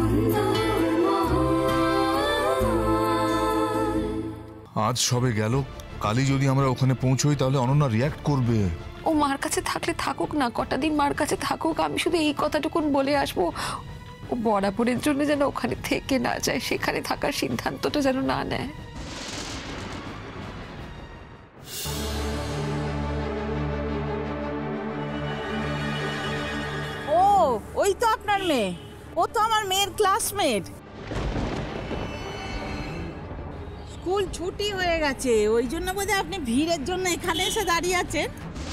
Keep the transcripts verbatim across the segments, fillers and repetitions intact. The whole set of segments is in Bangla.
আজ সবে গেল, কালই যদি আমরা ওখানে পৌঁছই তাহলে অনন্যা রিয়াক্ট করবে। ও মার কাছে থাকলে থাকুক না, কটা দিন মার কাছে থাকুক। আমি শুধু এই কথাটুকুন বলে আসবো, ও বরাবরের জন্য যেন ওখানে থেকে না যায়, সেখানে থাকার সিদ্ধান্তটা যেন না নেয়। ও ওই তো আপনার মেয়ে, ও তো আমার মেয়ের ক্লাসমেট। স্কুল ছুটি হয়ে গেছে, ওই জন্য বোধহয় আপনি ভিড়ের জন্য এখানে এসে দাঁড়িয়ে আছেন।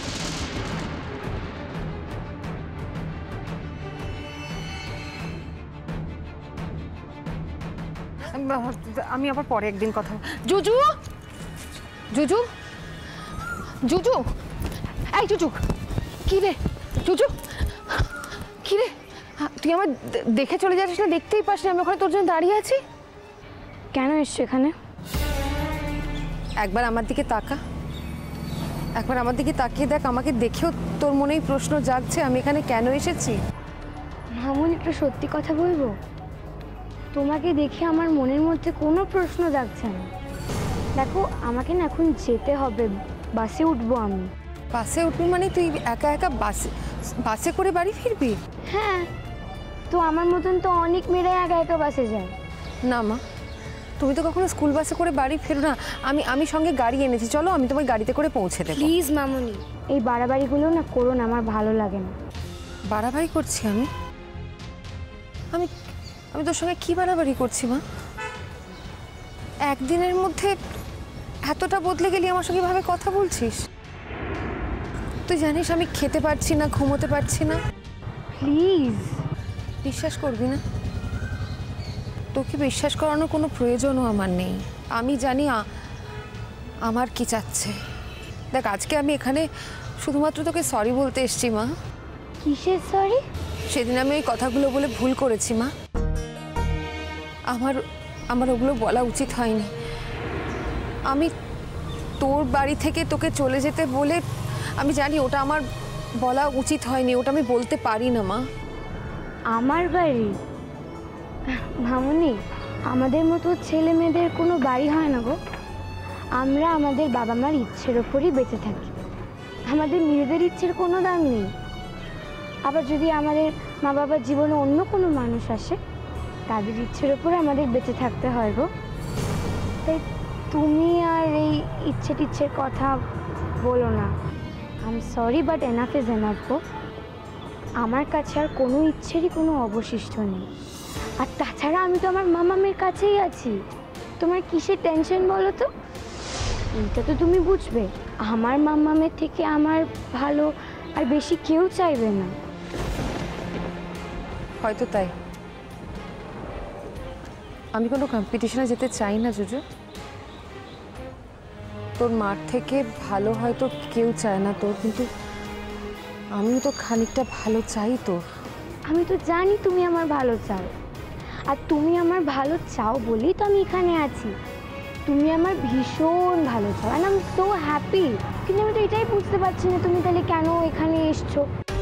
আমি আবার পরে একদিন কথা। জুজু জুজু জুজু এই জুজু, কি রে জুজু, কি রে তুই আমার দেখে চলে যাচ্ছিস না? দেখতেই পাস না আমি ওখানে তোর জন্য দাঁড়িয়ে আছি। কেন এসছো এখানে? একবার আমার দিকে তাকা, একবার আমার দিকে তাকিয়ে দেখ। আমাকে দেখেও তোর মনেই প্রশ্ন জাগছে আমি এখানে কেন এসেছি? মামুন, একটু সত্যি কথা বলবো, তোমাকে দেখে আমার মনের মধ্যে কোনো প্রশ্ন জাগছে না। দেখো, আমাকে না এখন যেতে হবে, বাসে উঠবো আমি। বাসে উঠবি মানে তুই একা একা বাসে বাসে করে বাড়ি ফিরবি? হ্যাঁ, তো আমার মতন তো অনেক মেয়েরা একা একা বাসে যায়। না মা, তুমি তো কখনো স্কুল বাসে করে বাড়ি ফেরো না। আমি আমি সঙ্গে গাড়ি এনেছি, চলো আমি তোমার গাড়িতে করে পৌঁছে দেবো। প্লিজ মামুনি, এই বাড়াবাড়িগুলো না করো না, আমার ভালো লাগে না। বাড়াবাড়ি করছি আমি? আমি আমি তোর সঙ্গে কি বাড়াবাড়ি করছি মা? একদিনের মধ্যে এতটা বদলে গেলি, আমার সঙ্গে ভাবে কথা বলছিস? তুই জানিস আমি খেতে পারছি না, ঘুমোতে পারছি না। প্লিজ বিশ্বাস করবি না? তোকে বিশ্বাস করানোর কোনো প্রয়োজনও আমার নেই। আমি জানি আমার কি চাচ্ছে। দেখ, আজকে আমি এখানে শুধুমাত্র তোকে সরি বলতে এসছি মা। কিসের সরি? সেদিন আমি ওই কথাগুলো বলে ভুল করেছি মা। আমার আমার ওগুলো বলা উচিত হয়নি। আমি তোর বাড়ি থেকে তোকে চলে যেতে বলে, আমি জানি ওটা আমার বলা উচিত হয়নি, ওটা আমি বলতে পারি না মা। আমার বাড়ি? মামুনি, আমাদের মতো ছেলে মেয়েদের কোনো বাড়ি হয় না গো। আমরা আমাদের বাবা মার ইচ্ছের ওপরই বেঁচে থাকি, আমাদের নিজেদের ইচ্ছের কোনো দাম নেই। আবার যদি আমাদের মা বাবার জীবনে অন্য কোনো মানুষ আসে, তাদের ইচ্ছের ওপর আমাদের বেঁচে থাকতে হয় গো। তাই তুমি আর এই ইচ্ছে টিচ্ছের কথা বলো না। I am sorry, but enough is enough গো। আমার কাছে আর কোনো ইচ্ছেরই কোনো অবশিষ্ট নেই। আর তাছাড়া আমি তো আমার মামামের কাছেই আছি। তোমার কিসের টেনশন বলো তো? এইটা তো তুমি বুঝবে, আমার মামামের থেকে আমার ভালো আর বেশি কেউ চাইবে না। হয়তো তাই। আমি কোনো কম্পিটিশনে যেতে চাই না জুজু। তোর মার থেকে ভালো হয়তো কেউ চায় না তোর, কিন্তু আমিও তো খানিকটা ভালো চাই তোর। আমি তো জানি তুমি আমার ভালো চাও, আর তুমি আমার ভালো চাও বলেই তো আমি এখানে আছি। তুমি আমার ভীষণ ভালো চাও, আর আই এম সো হ্যাপি। কিন্তু আমি তো এটাই বুঝতে পারছি না তুমি তাহলে কেন এখানে এসছো।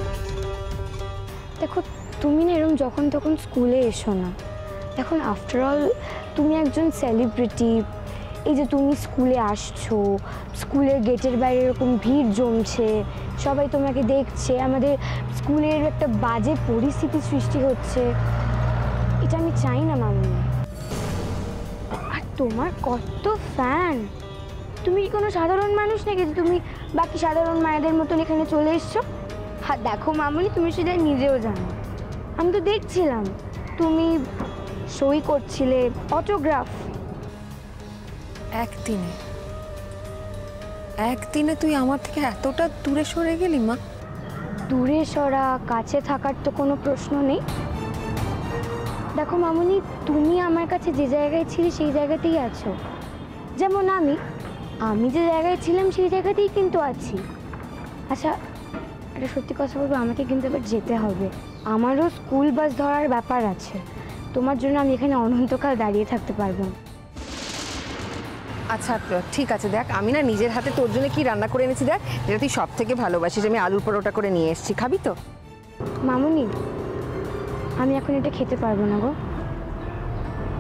দেখো, তুমি না এরকম যখন তখন স্কুলে এসো না। এখন আফটারঅল তুমি একজন সেলিব্রিটি। এই যে তুমি স্কুলে আসছো, স্কুলের গেটের বাইরে এরকম ভিড় জমছে, সবাই তোমাকে দেখছে, আমাদের স্কুলের একটা বাজে পরিস্থিতি সৃষ্টি হচ্ছে, এটা আমি চাই না মামুনি। আর তোমার কত ফ্যান! তুমি কি কোনো সাধারণ মানুষ নাকি যে তুমি বাকি সাধারণ মায়েদের মতন এখানে চলে এসছো? হ্যাঁ দেখো মামুনি, তুমি সেটা নিজেও জানো। আমি তো দেখছিলাম তুমি সই করছিলে, অটোগ্রাফ। একদিনে একদিনে তুই আমার থেকে এতটা দূরে সরে গেলি মা? দূরে সরা কাছে থাকার তো কোনো প্রশ্ন নেই। দেখো মামুনি, তুমি আমার কাছে যে জায়গায় ছিলে সেই জায়গাতেই আছো। যেমন আমি আমি যে জায়গায় ছিলাম সেই জায়গাতেই কিন্তু আছি। আচ্ছা, একটা সত্যি কথা বলবো, আমাকে কিন্তু এবার যেতে হবে। আমারও স্কুল বাস ধরার ব্যাপার আছে। তোমার জন্য আমি এখানে অনন্তকাল দাঁড়িয়ে থাকতে পারবো না। আচ্ছা ঠিক আছে, দেখ আমি না নিজের হাতে তোর জন্য কি রান্না করে এনেছি, দেখ যেটা তুই সব থেকে ভালোবাসিস। আমি আলুর পরোটা করে নিয়ে এসেছি, খাবি তো? মামুনি, আমি এখন এটা খেতে পারবো না গো।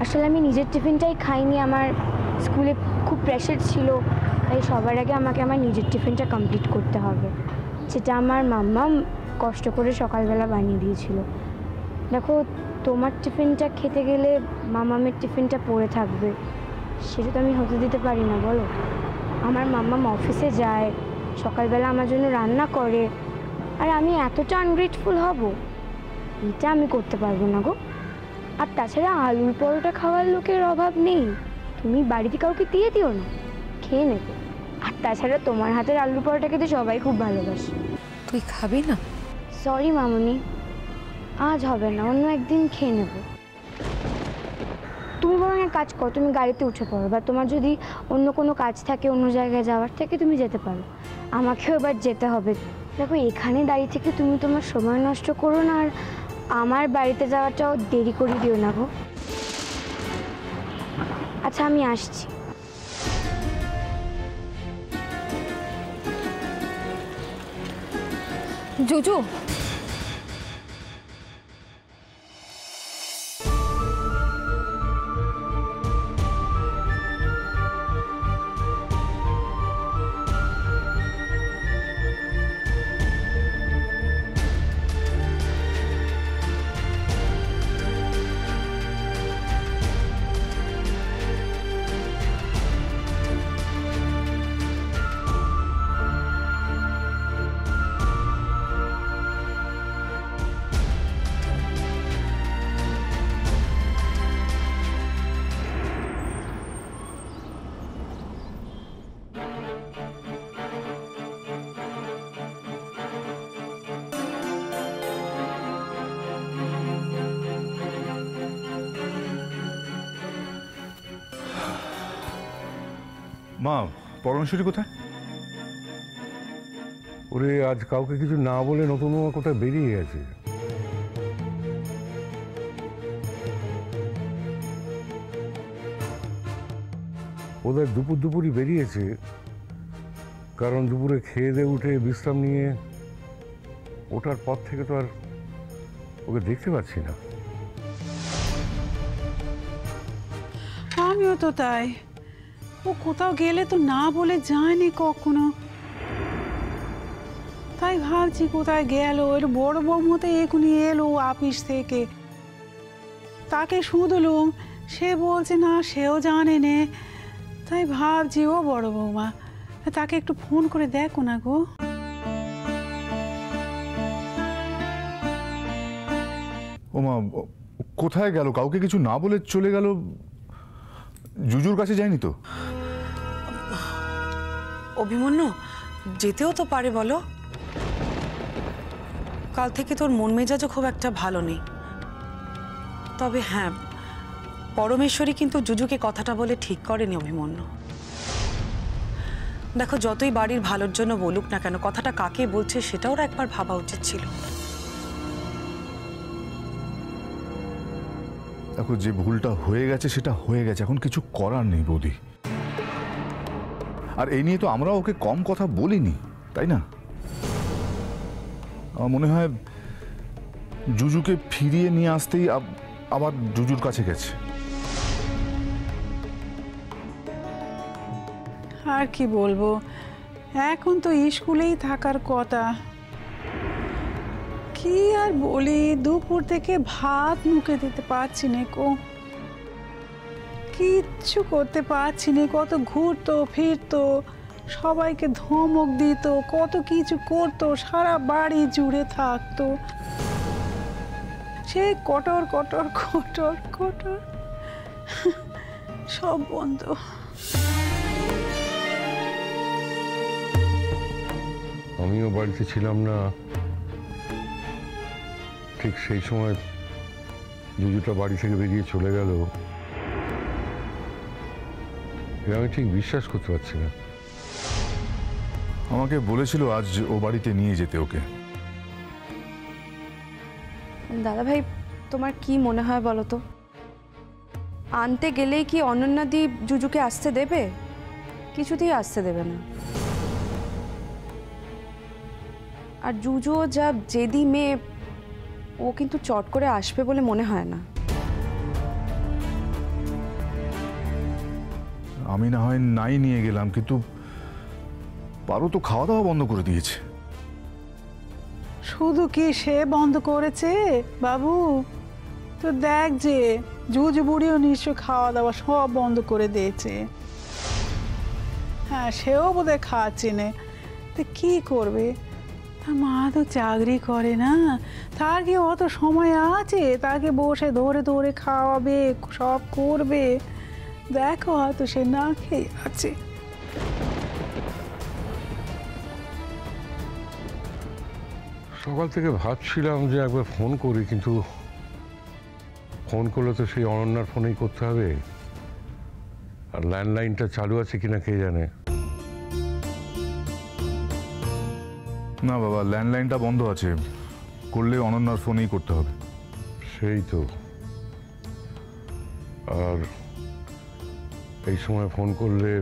আসলে আমি নিজের টিফিনটাই খাইনি, আমার স্কুলে খুব প্রেশার ছিল, তাই সবার আগে আমাকে আমার নিজের টিফিনটা কমপ্লিট করতে হবে, যেটা আমার মাম্মা কষ্ট করে সকালবেলা বানিয়ে দিয়েছিল। দেখো, তোমার টিফিনটা খেতে গেলে মামামের টিফিনটা পড়ে থাকবে, সেটা তো আমি হতে দিতে পারি না বলো। আমার মাম্মাম অফিসে যায়, সকালবেলা আমার জন্য রান্না করে, আর আমি এতটা আনগ্রেটফুল হব, এটা আমি করতে পারবো না গো। আর তাছাড়া আলুর পরোটা খাওয়ার লোকের অভাব নেই, তুমি বাড়িতে কাউকে দিয়ে দিও না, খেয়ে নেবে। আর তাছাড়া তোমার হাতের আলুর পরোটা খেতে সবাই খুব ভালোবাসে। তুই খাবি না? সরি মামুনি, আজ হবে না, অন্য একদিন খেয়ে নেব। তুমি বরং এক কাজ করো, তুমি গাড়িতে উঠে পড়ো, বা তোমার যদি অন্য কোনো কাজ থাকে, অন্য জায়গায় যাওয়ার থেকে তুমি যেতে পারো, আমাকেও এবার যেতে হবে। দেখো, এখানে দাঁড়িয়ে থেকে তুমি তোমার সময় নষ্ট করো না, আর আমার বাড়িতে যাওয়াটাও দেরি করে দিও না গো। আচ্ছা, আমি আসছি। জুজু, মা, পরমেশ্বরী কোথায়? ওরে আজ কাউকে কিছু না বলে নতুন মামা কোথায় বেরিয়ে গেছে। ওদের দুপুর দুপুরই বেরিয়েছে, কারণ দুপুরে খেয়ে দিয়ে উঠে বিশ্রাম নিয়ে ওঠার পর থেকে তো আর ওকে দেখতে পাচ্ছি না। আমিও তো তাই, ও কোথাও গেলে তো না বলে যায়নি কখনো, তাই ভাবছি কোথায় গেল। ওর বড় বৌমতে এখনই এলো অফিস থেকে, তাকে শুধলুম, সে বলছে না সেও জানে নে, তাই ভাবছি ও বড় বৌমা, তাকে একটু ফোন করে দেখো না গো। ও মা, কোথায় গেল? কাউকে কিছু না বলে চলে গেল? জুজুর কাছে যায়নি তো? অভিমন্যু, যেতেও তো পারে বলো। কাল থেকে তোর মন মেজাজও খুব একটা ভালো নেই। তবে হ্যাঁ, পরমেশ্বরী কিন্তু জুজুকে কথাটা বলে ঠিক করেনি অভিমন্যু। দেখো, যতই বাড়ির ভালোর জন্য বলুক না কেন, কথাটা কাকে বলছে সেটাও একবার ভাবা উচিত ছিল। দেখো, যে ভুলটা হয়ে গেছে সেটা হয়ে গেছে, এখন কিছু করার নেই বৌদি। আর এই নিয়ে তো আমরা ওকে কম কথা বলিনি, তাই না? আমার মনে হয় জুজুকে ফিরিয়ে নিয়ে আসতেই আবার জুজুর কাছে গেছে। আর কি বলবো, এখন তো স্কুলেই থাকার কথা। কি আর বলি, দুপুর থেকে ভাত মুখে দিতে পারছি না কো, কিচ্ছু করতে পারছি না। কত ঘুরতো ফিরতো, সবাইকে ধমক দিত, কত কিছু করতো, সারা বাড়ি জুড়ে থাকতো। সে কটর কটর কটর কটর, সব বন্ধ। আমিও বাড়িতে ছিলাম না, ঠিক সেই সময় জুজুটা বাড়ি থেকে বেরিয়ে চলে গেল। আমি ঠিক বিশ্বাস করতে পারছি না। আমাকে বলেছিল আজ ও বাড়িতে নিয়ে যেতে ওকে। দাদা ভাই, তোমার কি মনে হয় বলো তো? আনতে গেলেই কি অনন্যাদি জুজুকে আসতে দেবে? কিছুতেই আসতে দেবে না। আর জুজুও যা জেদি মেয়ে, ও কিন্তু চট করে আসবে বলে মনে হয় না। আমি না হয় নাই নিয়ে গেলাম, কিন্তু পারো তো খাওয়া দাওয়া বন্ধ করে দিয়েছে। শুধু কি সে বন্ধ করেছে বাবু, তো দেখ যে জুজ বুড়িও নিশ্চয় খাওয়া দাওয়া সব বন্ধ করে দিয়েছে। হ্যাঁ, সেও বোধহয় খাচ্ছে না, তো কি করবে? তা মা তো চাকরি করে না, তার কি অত সময় আছে তাকে বসে ধরে ধরে খাওয়াবে, সব করবে? দেখো হয়তো সে না খেয়ে আছে। সকাল থেকে ভাবছিলাম যে একবার ফোন করি, কিন্তু ফোন করলে তো সেই অনন্যার ফোনেই করতে হবে, আর ল্যান্ডলাইনটা চালু আছে কিনা কে জানে। না বাবা, ল্যান্ডলাইনটা বন্ধ আছে, করলে অনন্যার ফোনেই করতে হবে। সেই তো, আর এই সময় ফোন করলে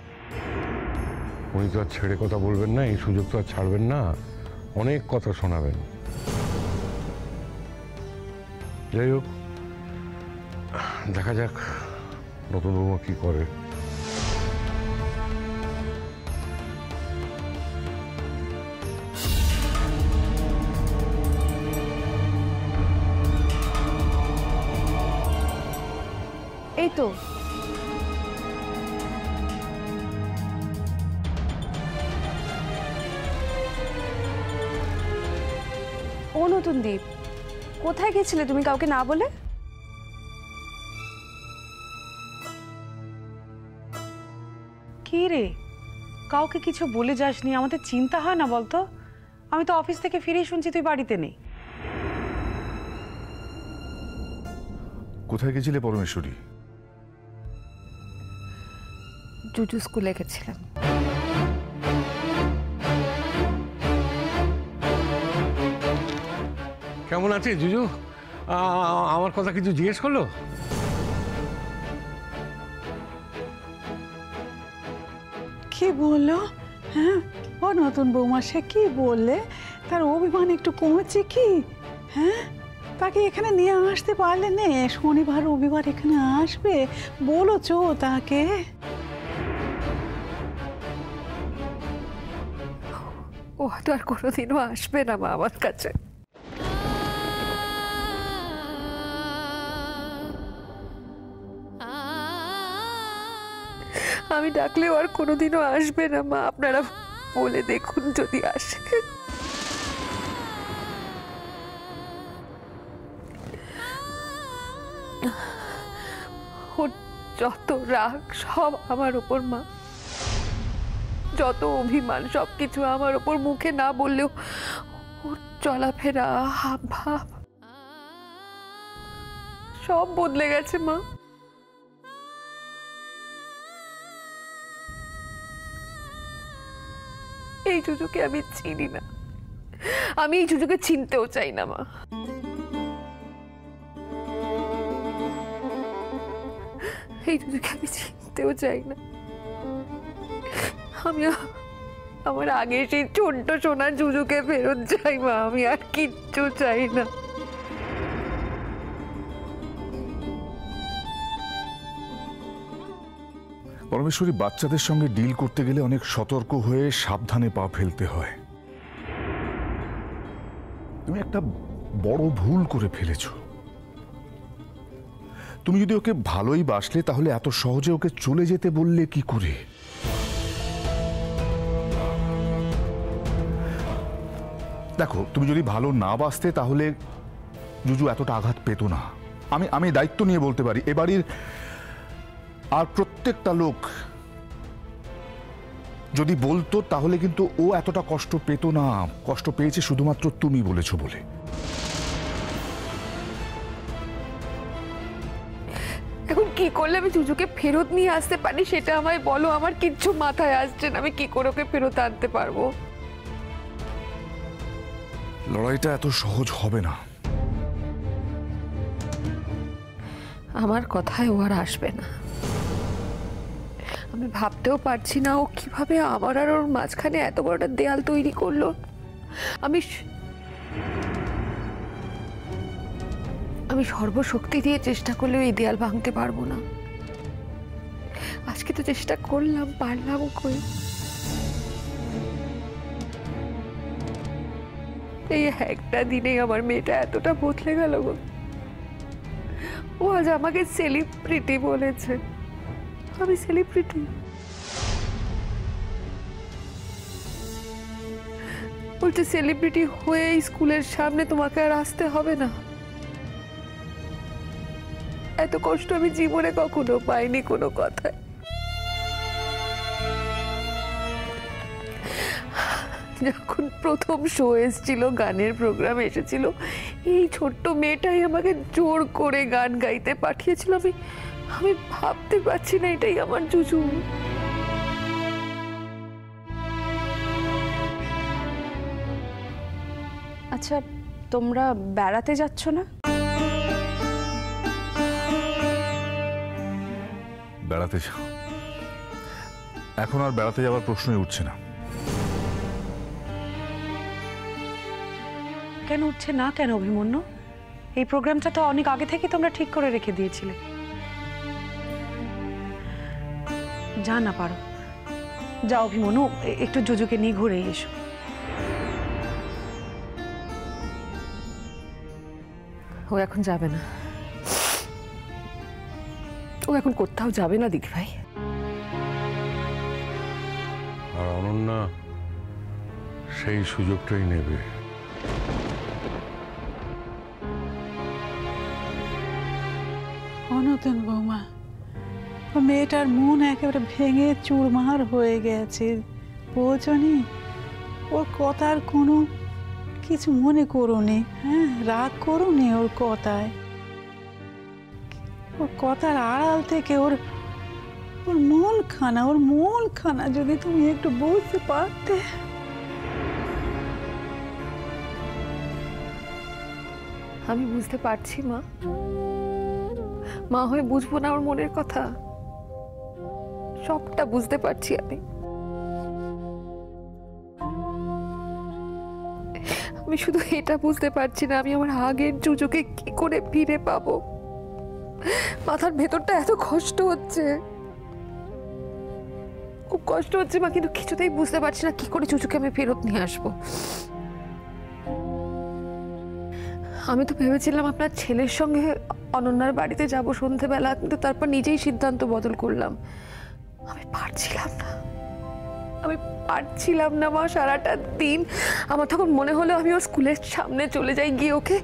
উনি তো আর ছেড়ে কথা বলবেন না, এই সুযোগ তো আর ছাড়বেন না, অনেক কথা শোনাবেন। যাই হোক, দেখা যাক নতুন বৌমা কি করে। এই তো ও নতুন দ্বীপ, কোথায় গেছিলে তুমি কাউকে না বলে? কি রে, কাউকে কিছু বলে যাসনি? আমাদের চিন্তা হয় না বলতো? আমি তো অফিস থেকে ফিরেই শুনছি তুই বাড়িতে নেই। কোথায় গেছিলে পরমেশ্বরী? জুজু স্কুলে গেছিলাম। কেমন আছে জুজু? আ- আমার কথা কিছু জিজ্ঞেস করলো? কি বললো? হ্যাঁ, ও নতুন বৌমা সে কি বললে? তার অভিমান একটু কমেছে কি? হ্যাঁ, তাকে এখানে নিয়ে আসতে পারলে নে, শনিবার রবিবার এখানে আসবে বলেছো তাকে? ও তো আর কোনোদিনও আসবে না মা আমার কাছে। আমি ডাকলেও আর কোনোদিনও আসবে না মা, আপনারা বলে দেখুন যদি আসে। ওর যত রাগ সব আমার উপর মা, যত অভিমান সব কিছু আমার উপর, মুখে না বললেও ওর চলাফেরা হাব ভাব সব বদলে গেছে মা। এই জুজুকে আমি চিনি না, আমি এই জুজুকে চিনতেও চাই না মা। এই জুজুকে আমি চিনতেও চাই না। আমি আমার আগে সেই ছোট্ট সোনার জুজুকে ফেরত চাই মা, আমি আর কিচ্ছু চাই না। পরমেশ্বরী, বাচ্চাদের সঙ্গে ডিল করতে গেলে অনেক সতর্ক হয়ে সাবধানে পা ফেলতে হয়। তুমি একটা বড় ভুল করে ফেলেছ। তুমি যদি ওকে ভালোই বাসলে তাহলে এত সহজে ওকে চলে যেতে বললে কি করে? দেখো, তুমি যদি ভালো না বাসতে তাহলে জুজু এতটা আঘাত পেত না। আমি আমি দায়িত্ব নিয়ে বলতে পারি, এ বাড়ির আর প্রত্যেকটা লোক যদি বলতো তাহলে কিন্তু ও এতটা কষ্ট পেত না। কষ্ট পেয়েছে শুধুমাত্র তুমি বলেছো বলে। এখন কি করলে আমি জুজুকে ফেরত নিয়ে আসতে পারি সেটা আমায় বলো। আমার কিচ্ছু মাথায় আসছে না, আমি কি করে ওকে ফেরত আনতে পারবো? লড়াইটা এত সহজ হবে না। আমার কথায় ও আর আসবে না। আমি ভাবতেও পারছি না ও কিভাবে আমার আর ওর মাঝখানে এত বড়টা দেয়াল তৈরি করলো। আমি আমি সর্বশক্তি দিয়ে চেষ্টা করলেও এই দেয়াল ভাঙতে পারবো না। আজকে আজকে তো চেষ্টা করলাম, পারলাম কই। এই একটা দিনে আমার মেয়েটা এতটা বদলে গেল গো। ও আজ আমাকে সেলিব্রিটি বলেছে। আমি সেলিব্রিটি? বলছে সেলিব্রিটি হয়ে স্কুলের সামনে তোমাকে আর আসতে হবে না। এত কষ্ট আমি জীবনে কখনো পাইনি কোনো কথায়। যখন প্রথম শো এসেছিল, গানের প্রোগ্রাম এসেছিল, এই ছোট্ট মেয়েটাই আমাকে জোর করে গান গাইতে পাঠিয়েছিল। আমি আমি ভাবতে পারছি না এটাই আমার জুজু। আচ্ছা, তোমরা বেড়াতে যাচ্ছ না? বেড়াতে যাও? এখন আর বেড়াতে যাওয়ার প্রশ্নই উঠছে না। কেন উঠছে না কেন অভিমন্যু? এই প্রোগ্রামটা তো অনেক আগে থেকে তোমরা ঠিক করে রেখে দিয়েছিলে। যা না পারো যাও অভিমন্যু, একটু জুজুকে নিয়ে ঘুরে এসো। ও এখন যাবে না, ও এখন কোথাও যাবে না দিদি ভাই। আর অনন্যা সেই সুযোগটাই নেবে। অনতন বৌমা, ও মেয়েটার মন একেবারে ভেঙে চুরমার হয়ে গেছে, বোঝনি? ওর কথার কোনো কিছু মনে করোনি, হ্যাঁ, রাগ করোনি ওর কথায়। ওর কথার আড়াল থেকে ওর ওর মন খানা ওর মন খানা যদি তুমি একটু বুঝতে পারতে। আমি বুঝতে পারছি মা, মা হয়ে বুঝবো না ওর মনের কথা? সবটা বুঝতে পারছি আমি। আমি শুধু এটা বুঝতে পারছি না আমি আমার আগের জুজুকে কি করে ফিরে পাবো। মাথার ভেতরটা এত কষ্ট হচ্ছে, খুব কষ্ট হচ্ছে মা, কিন্তু কিছুতেই বুঝতে পারছি না কি করে জুজুকে আমি ফেরত নিয়ে আসবো। আমি তো ভেবেছিলাম আপনার ছেলের সঙ্গে অনন্যার বাড়িতে যাব সন্ধেবেলা, কিন্তু তারপর নিজেই সিদ্ধান্ত বদল করলাম। আমি পারছিলাম না, আমি পারছিলাম না মা। সারাটা দিন আমার তখন মনে হলো আমি ওর স্কুলের সামনে চলে যাই, গিয়ে ওকে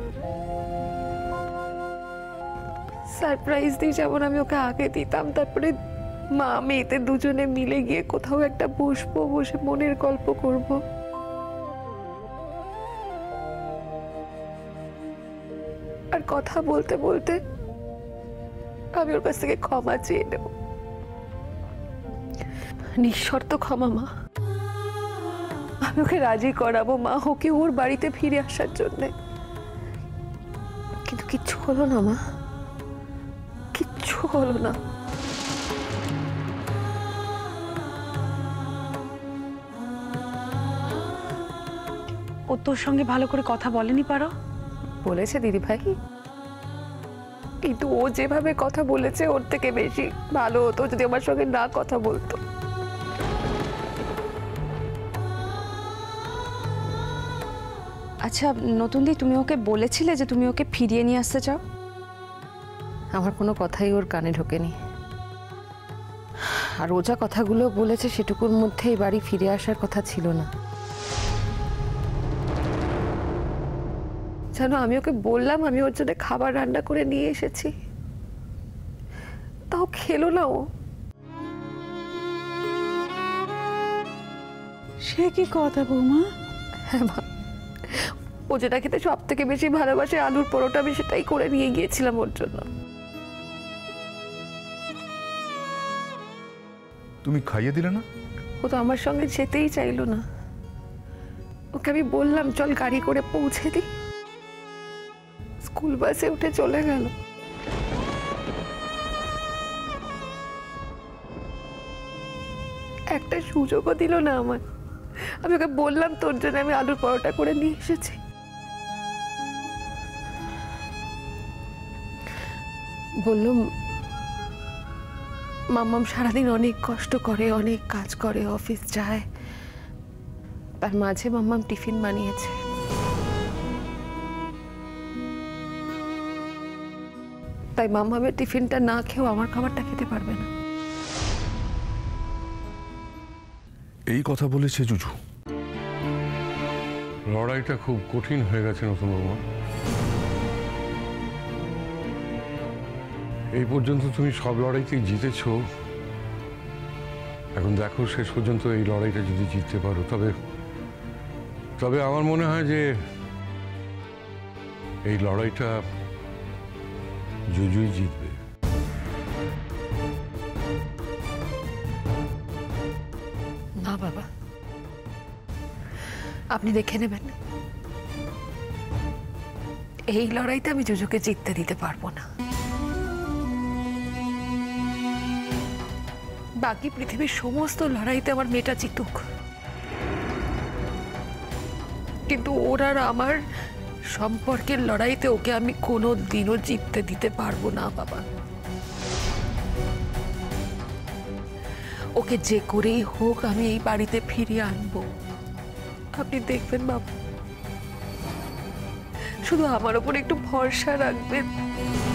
সারপ্রাইজ দিই যেমন আমি ওকে আগে দিতাম। তারপরে মা মেয়েতে দুজনে মিলে গিয়ে কোথাও একটা বসবো, বসে মনের গল্প করব। আর কথা বলতে বলতে আমি ওর কাছ থেকে ক্ষমা চেয়ে নেব, নিঃশর্ত ক্ষমা মা। আমি ওকে রাজি করাবো মা, ওকে ওর বাড়িতে ফিরে আসার জন্য। কিন্তু কিচ্ছু হলো না মা, কিচ্ছু হলো না। ও তোর সঙ্গে ভালো করে কথা বলেনি পারো? বলেছে দিদি ভাই, কিন্তু ও যেভাবে কথা বলেছে ওর থেকে বেশি ভালো হতো যদি আমার সঙ্গে না কথা বলতো। আচ্ছা নতুনদি, তুমি ওকে বলেছিলে যে তুমি ওকে ফিরিয়ে নিয়ে আসতে চাও? আমার কোনো কথাই ওর কানে ঢোকেনি। আর ও যা কথাগুলো বলেছে সেটুকুর মধ্যে এই বাড়ি ফিরে আসার কথা ছিল না। জানো, আমি ওকে বললাম আমি ওর জন্য খাবার রান্না করে নিয়ে এসেছি, তাও খেলো না ও। সে কি কথা বৌমা? হ্যাঁ মা, ও যেটা খেতে সব থেকে বেশি ভালোবাসে আলুর পরোটা, আমি সেটাই করে নিয়ে গিয়েছিলাম ওর জন্য। তুমি খাইয়ে দিলে না? ও তো আমার সঙ্গে যেতেই চাইলো না। ওকে আমি বললাম চল গাড়ি করে পৌঁছে দিই, স্কুল বাসে উঠে চলে গেল। একটা সুযোগও দিল না আমার। আমি ওকে বললাম তোর জন্য আমি আলুর পরোটা করে নিয়ে এসেছি, বললাম মাম্মাম সারাদিন অনেক কষ্ট করে, অনেক কাজ করে, অফিস যায়, তার মাঝে মাম্মাম টিফিন বানিয়েছে। তাই মাম্মামের টিফিনটা না খেয়েও আমার খাবারটা খেতে পারবে না। এই কথা বলেছে জুজু? লড়াইটা খুব কঠিন হয়ে গেছে নতুন বৌমা। এই পর্যন্ত তুমি সব লড়াইতেই জিতেছ, এখন দেখো শেষ পর্যন্ত এই লড়াইটা যদি জিততে পারো তবে তবে আমার মনে হয় যে এই লড়াইটা জুজুই জিতবে। না বাবা, আপনি দেখে নেবেন, এই লড়াইতে আমি জুজুকে জিততে দিতে পারবো না। বাকি পৃথিবীর সমস্ত লড়াইতে আমার মেয়েটা জিতুক, কিন্তু ওর আর আমার সম্পর্কের লড়াইতে ওকে আমি কোনো দিনও জিততে দিতে পারবো না বাবা। ওকে যে করেই হোক আমি এই বাড়িতে ফিরিয়ে আনবো, আপনি দেখবেন বাবা। শুধু আমার ওপর একটু ভরসা রাখবেন।